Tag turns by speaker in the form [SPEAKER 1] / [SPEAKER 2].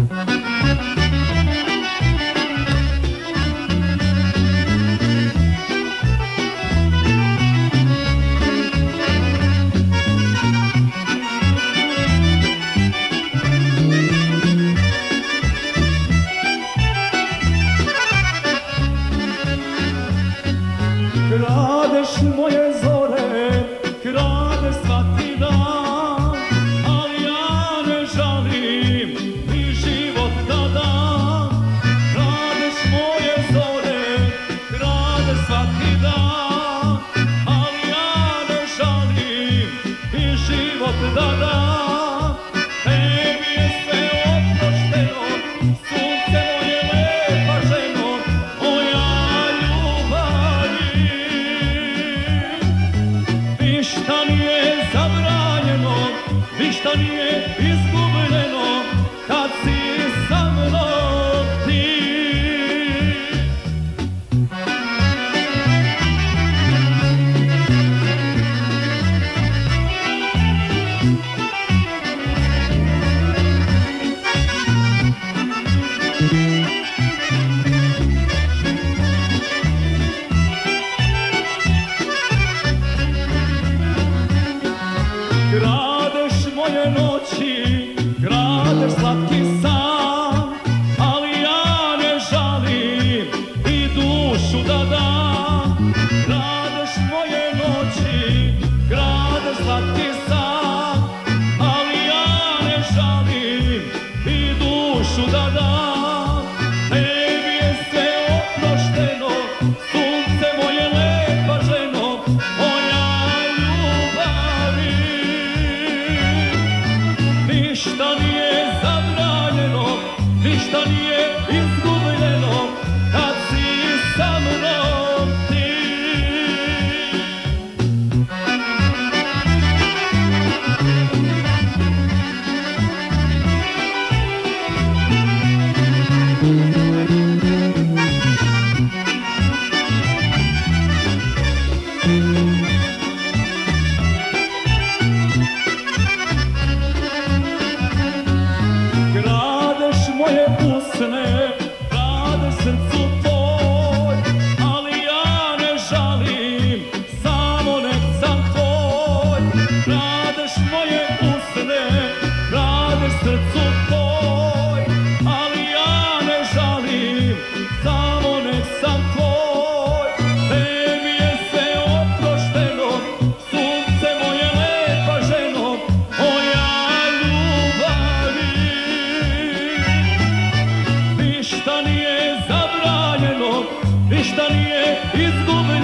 [SPEAKER 1] Kradeš moje zore, kradeš svaki dan, ali ja ne žalim ni život da dam. Kradeš moje zore, kradeš svaki dan, ali ja ne žalim ni život da dam. Tebi je sve oprošteno, sunce moje lepa ženo, moja ljubavi. Ništa nije zabranjeno, ništa nije izgubljeno, kad si sa mnom ti. Kradeš moje noći, kradeš slatki san, ali ja ne žalim i dušu da dam. Kradeš moje noći, kradeš slatki san, ali ja ne žalim i dušu da dam. Tebi je sve oprošteno, sunce moje lepa ženo, moja ljubavi. Ništa nije zabranjeno, ništa nije izgubljeno, kad si sa mnom ti. Kradeš moje usne, kradeš srcu tvoj, ali ja ne žalim, samo nek sam tvoj. Kradeš moje usne, kradeš srcu tvoj, ali ja ne žalim, samo nek sam tvoj. Tebi je sve oprošteno, sunce moje lepa ženo, moja ljubavi. Ništa nije zabranjeno, ništa nije izgubljeno,